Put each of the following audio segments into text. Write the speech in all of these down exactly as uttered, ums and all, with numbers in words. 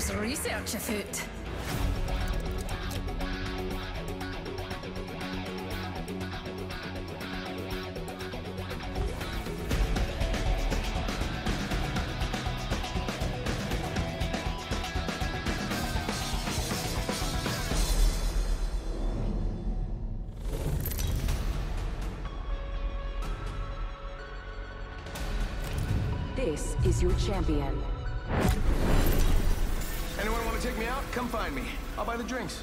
Serious research afoot. This is your champion. Anyone want to take me out? Come find me. I'll buy the drinks.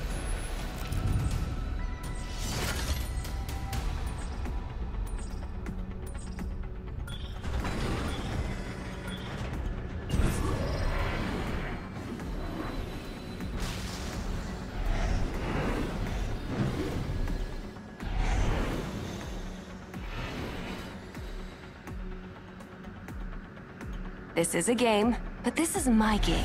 This is a game, but this is my game.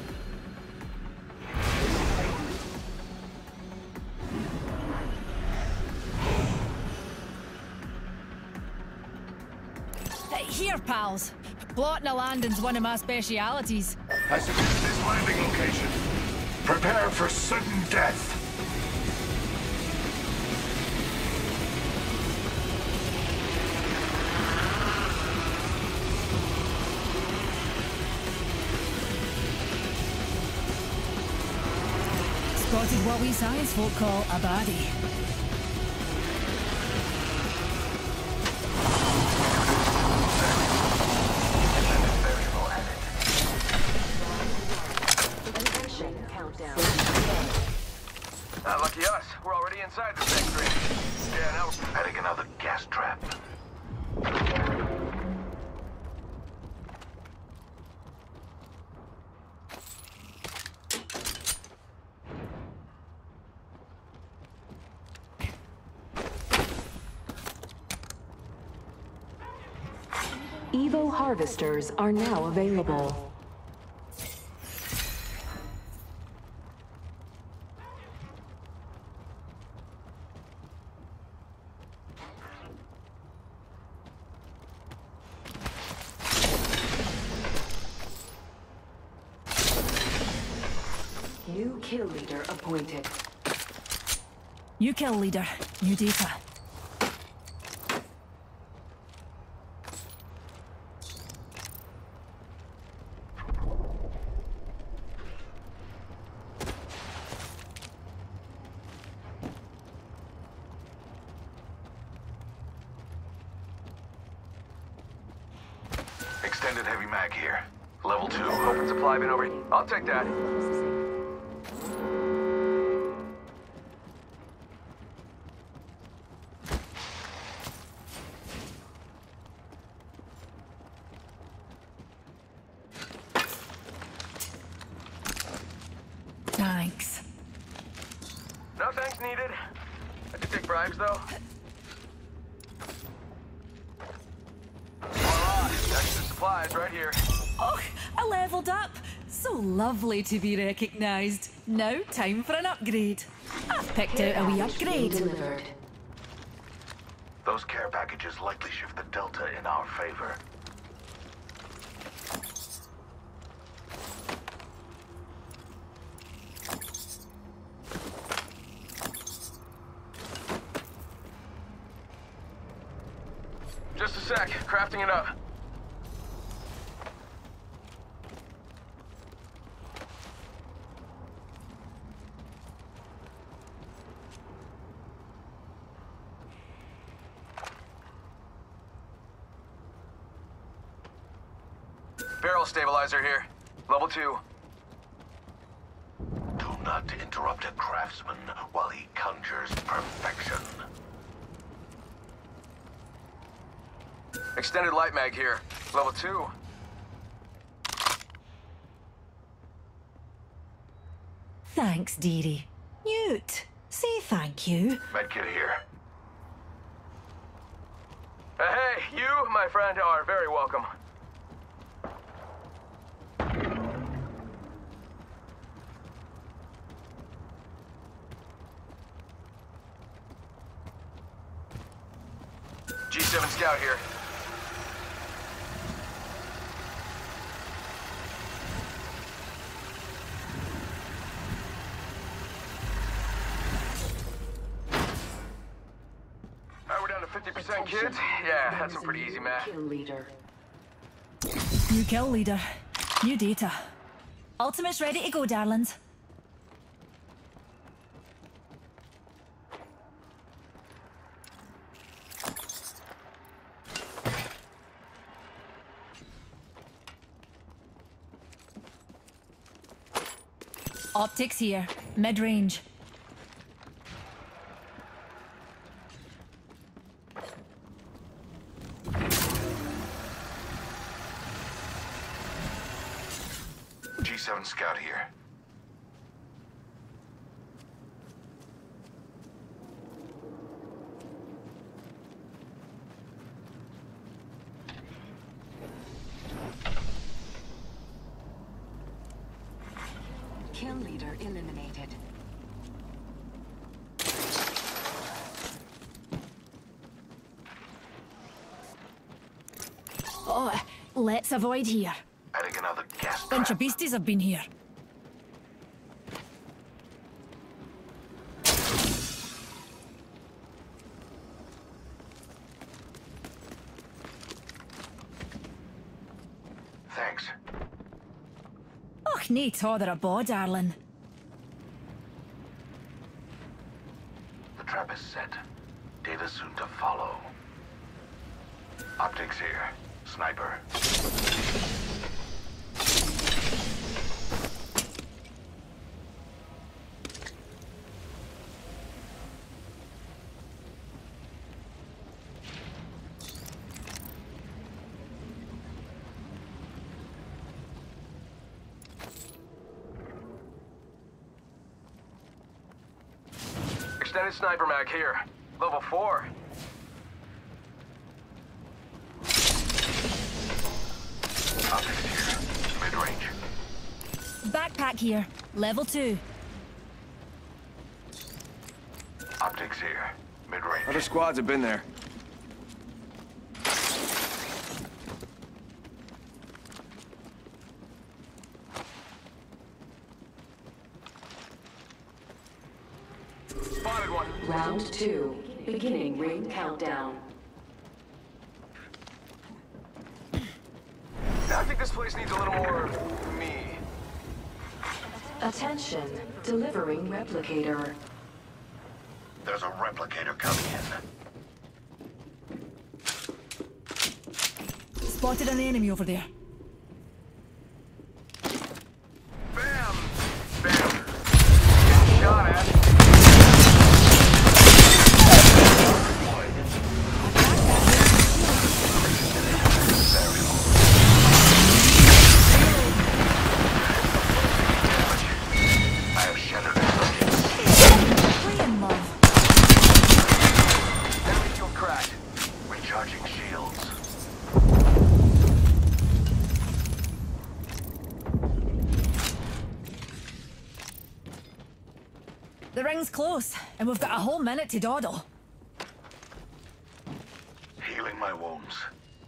Hey, here, pals. Plotting a landing's one of my specialities. I suggest this landing location. Prepare for sudden death. Spotted what we science folk call a baddie. Countdown. Not lucky us. We're already inside the factory. Yeah, now we're Adding another gas trap. Evo harvesters are now available. New kill leader appointed. New kill leader, new data. Extended heavy mag here. Level two. open supply bin over. I'll take that. Thanks. No thanks needed. I could take bribes, though. Voila! Extra supplies right here. Oh, I leveled up. So lovely to be recognized. Now, time for an upgrade. I've picked out a wee upgrade. Delivered. Those care packages likely shift the delta in our favor. Just a sec. Crafting it up. Barrel stabilizer here. Level two. Do not interrupt a craftsman while he conjures perfection. Extended light mag here. Level two. Thanks, dearie. Newt, say thank you. Medkit here. Uh, hey, you, my friend, are very welcome. G seven Scout here. fifty percent kids? Yeah, that's some pretty easy math. Kill leader. New kill leader. New data. Ultimate's ready to go, darlings. Optics here. Mid-range. G seven scout here. Kill leader eliminated. Oh, let's avoid here. Adding another gas Bunch trap. of beasties have been here. Thanks. Och, nae tother a bo, darling. The trap is set. Data soon to follow. Optics here. Sniper. Extended sniper mag here. Level four. Optics here. Mid-range. Backpack here. Level two. Optics here. Mid-range. Other squads have been there. Spotted one. Round two. Beginning ring countdown. I think this place needs a little more me. Attention. Delivering replicator. There's a replicator coming in. Spotted an enemy over there. Bam! Bam! Shot at. I have shattered it. Playing love. Enemy shield cracked. Recharging shields. The ring's close, and we've got a whole minute to dawdle. Healing my wounds.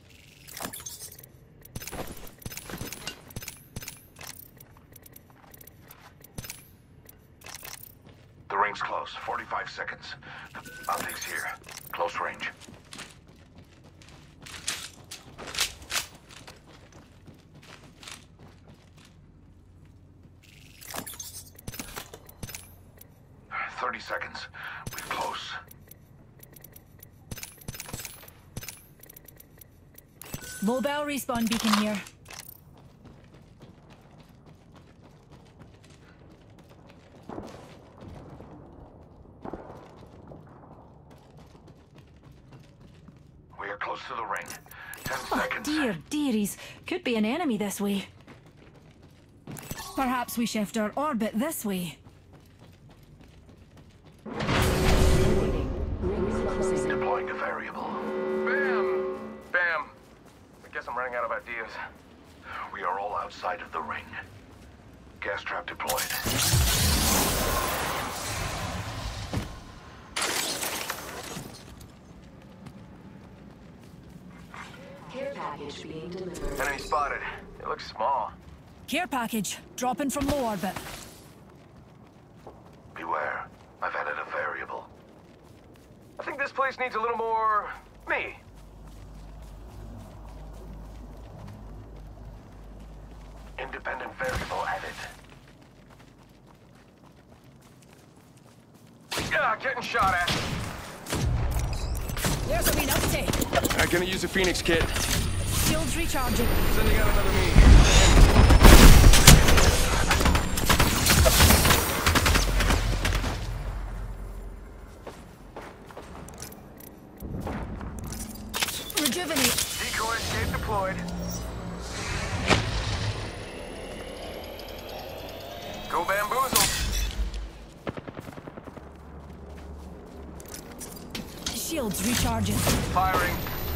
The ring's close. forty-five seconds. Optics here. Close range. thirty seconds. We're close. Mobile respawn beacon here. We are close to the ring. Ten Oh, seconds. dear, dearies. Could be an enemy this way. Perhaps we shift our orbit this way. Waiting. Rings closing. Deploying a variable. Bam! Bam! I guess I'm running out of ideas. We are all outside of the ring. Gas trap deployed. Care package being delivered. Enemy spotted. It looks small. Care package, dropping from low orbit. Beware. I've added a variable. I think this place needs a little more Me. Independent variable added. Yeah, getting shot at. There's a wee uptake. I'm gonna use a Phoenix kit. Shields recharging. Sending out another me. Rejuvenate. Decoy escape deployed. Go bamboozle. Shields recharging. Firing.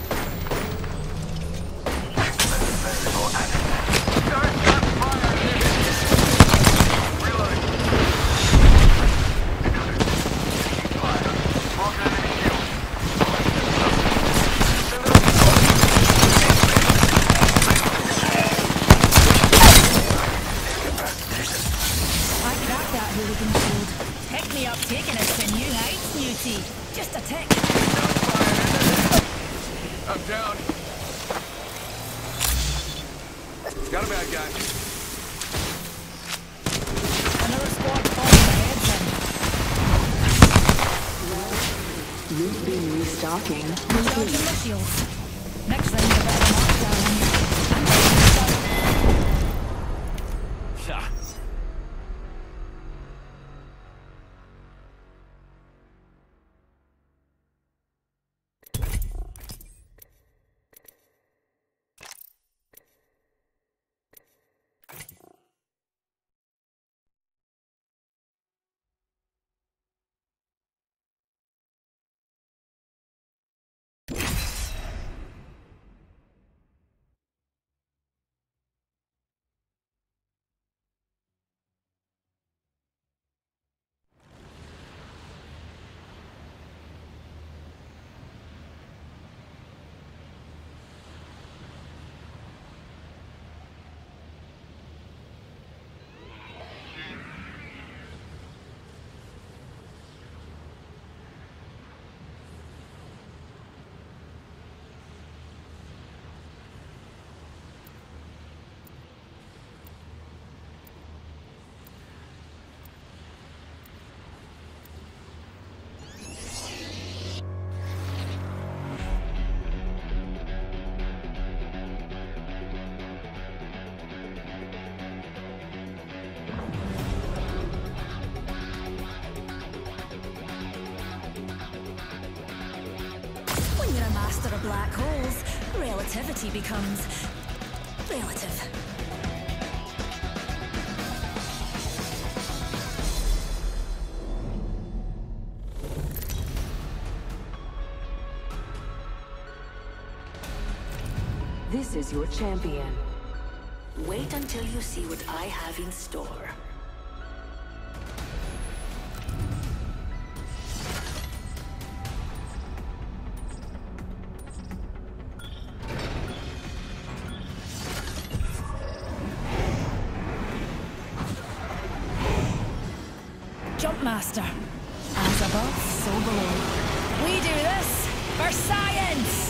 Variable added. Start shot fire. Reloading. Fire. Broken enemy shield. I cracked that hooligan shield. Pick me up, taking us to new heights, Newty. Just a tick. I'm down. Got a bad guy. Another squad falling ahead then. You've been restocking. Recharging my shields. Next ring's a bit of a knockdown. Yeah. When you're a master of black holes, relativity becomes relative. This is your champion. Wait until you see what I have in store. Jump master. As above, so below. We do this for science!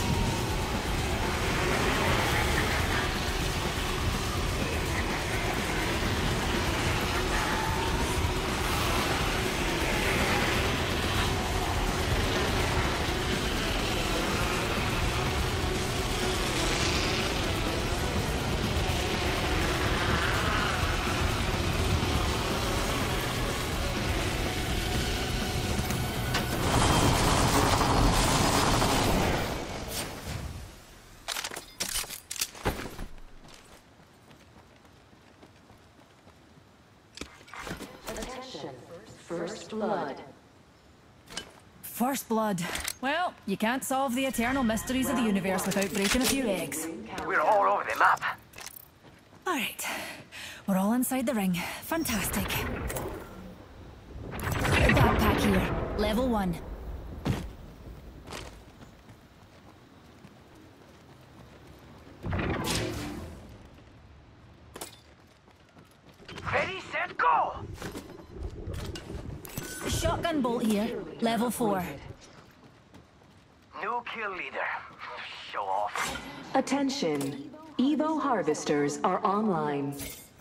First blood. First blood. Well, you can't solve the eternal mysteries of the universe without breaking a few eggs. We're all over the map. Alright. We're all inside the ring. Fantastic. Backpack here. Level one. Ready, set, go! Shotgun bolt here. Level four. New kill leader. Show off. Attention. Evo harvesters are online.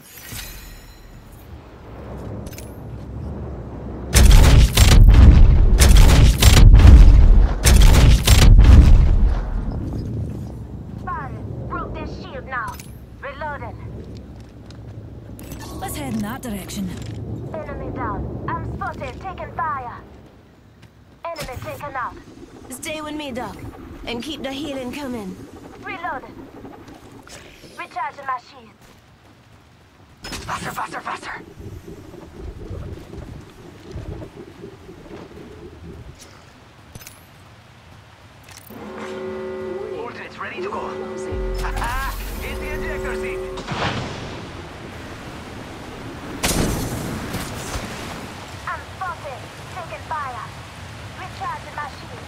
Fun. Broke their shield now. Reloading. Let's head in that direction. Enemy down. I'm spotted. Taking fire. Enemy taken out. Stay with me, Doc, and keep the healing coming. Reloading. Recharging my shield. Faster, faster, faster. Ultimate's ready to go. Closing. Haha! Hit the ejector seat. I'm spotted. Taking fire. Recharging my shield.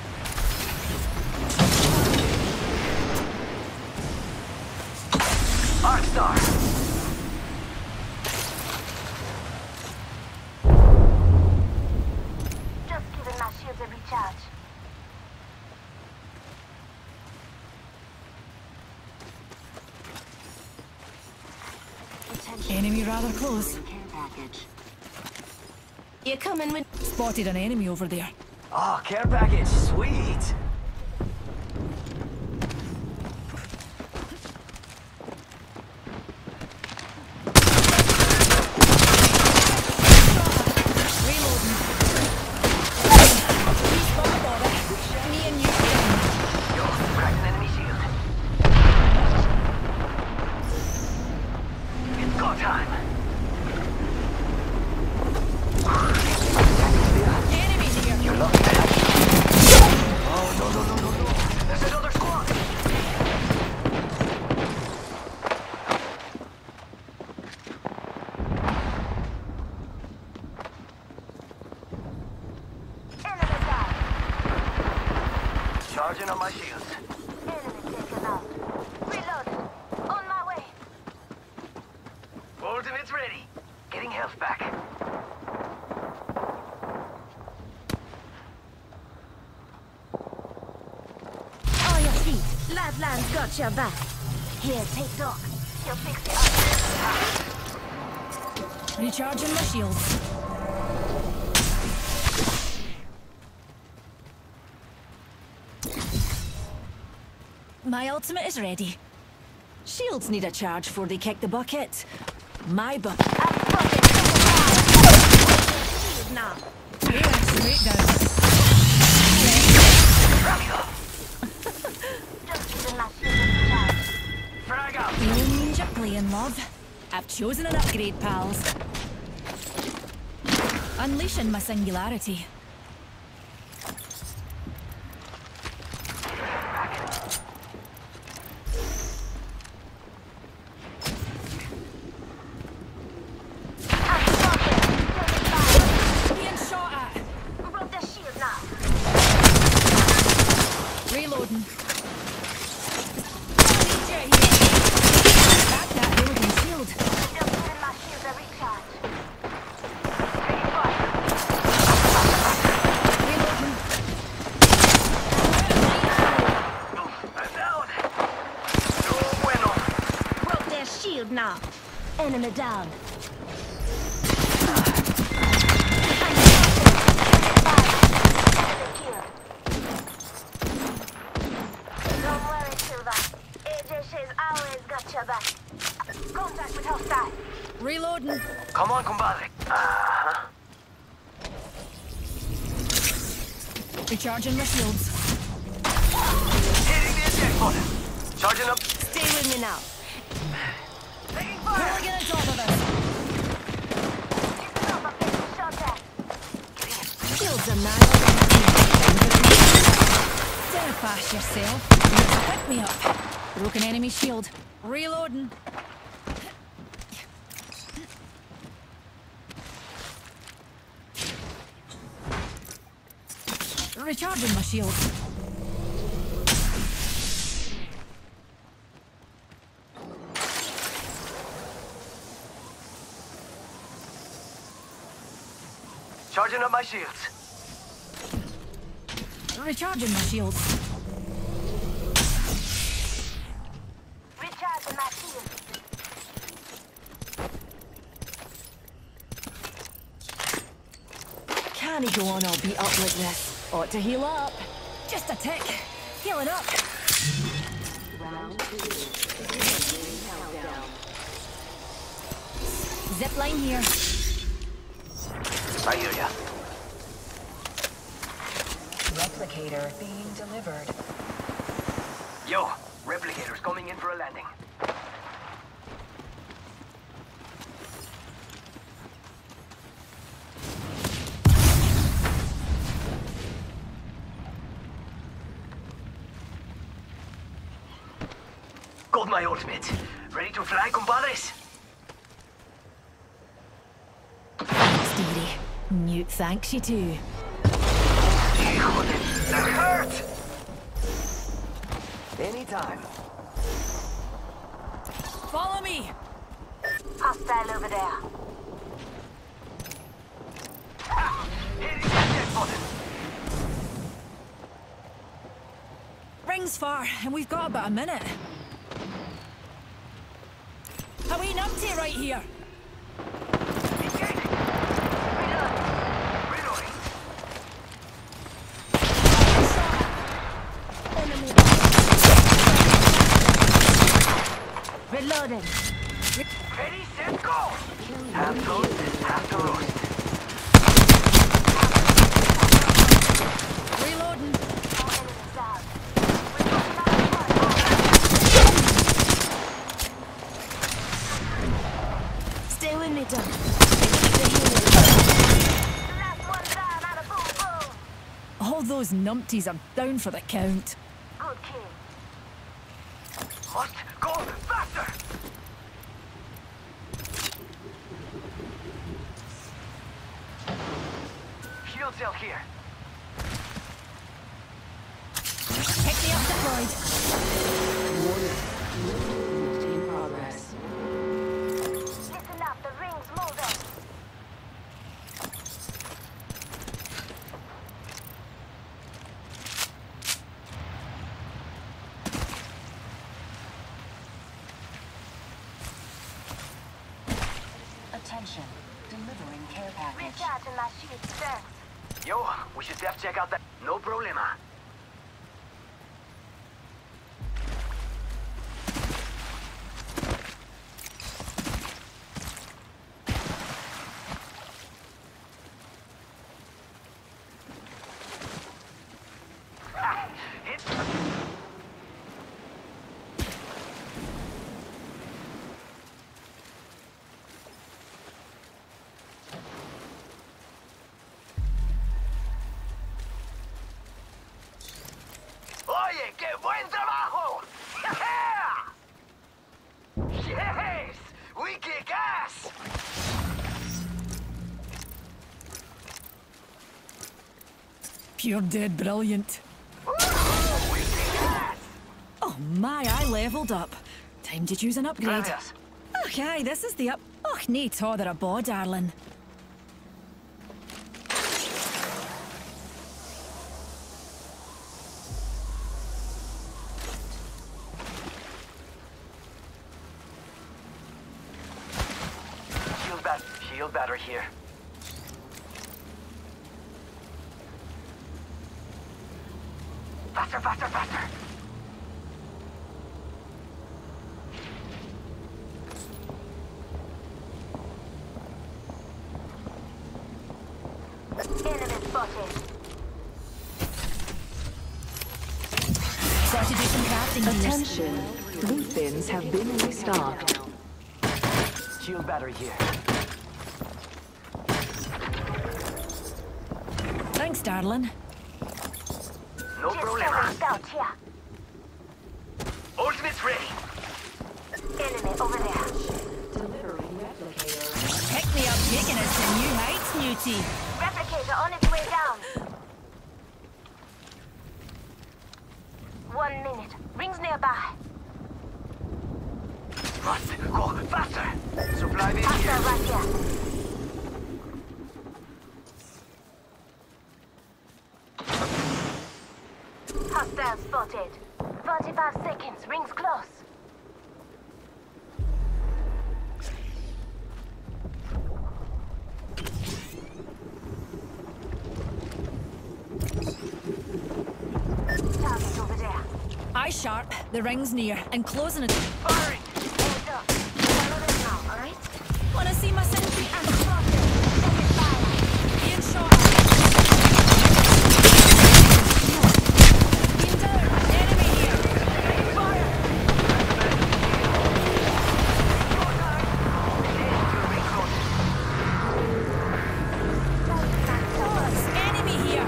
Arcstar. Just giving my shields a recharge. Enemy rather close. You coming with? Spotted an enemy over there. Oh, care package. Sweet. Reloading. Me and you. Yo, cracked an enemy shield. It's go time. Enemy here. You're lucky, man. Oh, no, no, no, no, no. There's another squad. Enemy down. Charging on my shields. Enemy taken out. Reloading. On my way. Ultimate's ready. Getting health back. Oh, your feet. Lifeline's got your back. Here, take Doc. He'll fix it up. Recharging my shields. My ultimate is ready. Shields need a charge before they kick the bucket. My bucket. I'm spotted. Taking fire. Shield now. Straight down. Just giving my shield a recharge. Frag out. No means you're playing, love. I've chosen an upgrade, pals. Unleashing my singularity. I'm spotted. Taking fire. Being shot at. Broke their shield now. Reloading. Back that reloading shield. Just giving my shield a recharge. Taking fire. Reloading. I'm down. No bueno. Broke their shield now. Enemy down. Don't worry, Silva. A J Sh's always got your back. Contact with hostile. Reloading. Come on, compadre. Uh-huh. Recharging my shields. Hitting the eject button. Charging up. Stay with me now. Taking fire. Pulling on top of us. Listen up, I'm getting shot at. Shields are now. Steadfast yourself. Pick me up. Broken enemy shield. Reloading. Recharging my shield. Charging up my shields. Recharging my shields. go on all beat up like this. Ought to heal up. Just a tick. Healing up. Round two. Countdown. Zip line here. I hear ya. Replicator being delivered. Yo, replicator's coming in for a landing. Got my ultimate. Ready to fly, compadres? Steady. Newt thanks you too. Híjole, that hurt! Anytime. Follow me. Hostile over there. Ha! Hitting that dead button. Ring's far, and we've got about a minute. A wee numpty right here. Engaging. Reloading. Reloading. Reloading. Ready, set, go! Half toast, half to roast. Reloading. Our enemies out. We've got another one. Stay with me, Doc. Last one down and a boom boom. All those numpties are down for the count. Good kill. Must go faster! Shield cell here. Pick me up deployed. In progress. Listen up, the ring's moving. Attention. Delivering care package. Recharging my shield strength. Yo, we should def check out that. No problema. Ah, hit. Oye, qué buen trabajo! Yeah! Yes! We kick ass! Pure dead brilliant. Woo! We kick ass! Oh my, I leveled up. Time to choose an upgrade. Gracias. Okay, this is the up. Oh, nae tother a bo, darling. Shield bat shield battery here. Faster, faster, faster! Enemy spotted. Got to do some crafting here. Attention. Loot bins have been restocked. Shield battery here. Thanks, darling. No Just problema. sending scouts here. Ultimate's ready. Enemy over there. Delivering replicator. Pick me up, taking us to new heights, Newty. Replicator on its way down. One minute. Rings nearby. Must go faster. Supply bin Hostile here. right here. Hostile spotted. forty-five seconds. Rings close. Eye sharp. The ring's near and closing it. Firing! Heads up. Follow this now, alright? Wanna see my sentry? I'm spotted. Taking fire. Being shot. Being down. Enemy here. Fire! Pause. Enemy here.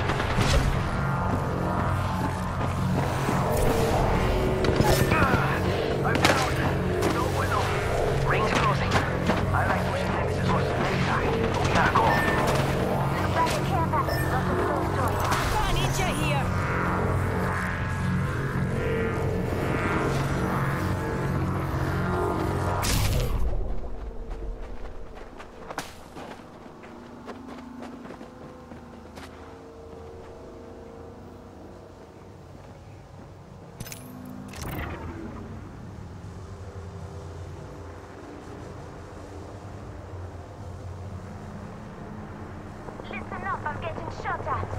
I'm down. No bueno. Ring's closing. I like pushing next to source anytime, but we gotta go. Back at care package. Lots of close doors. Got an idiot here. Listen up, I'm getting shot at.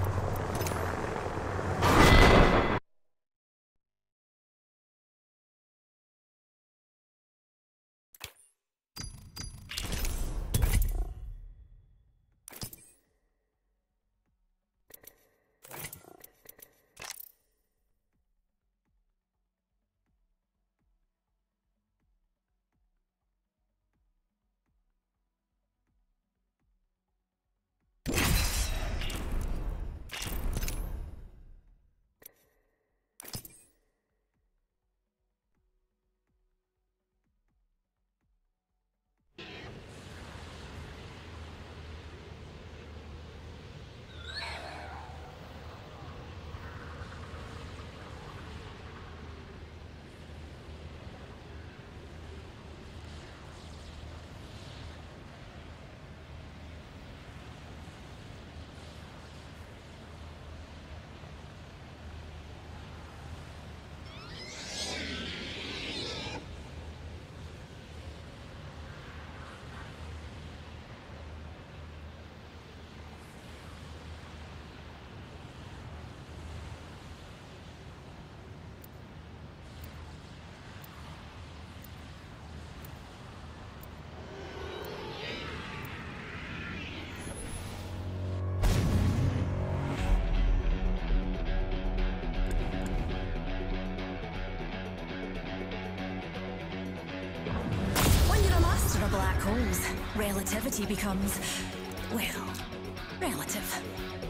When you're a master of black holes, relativity becomes, well, relative.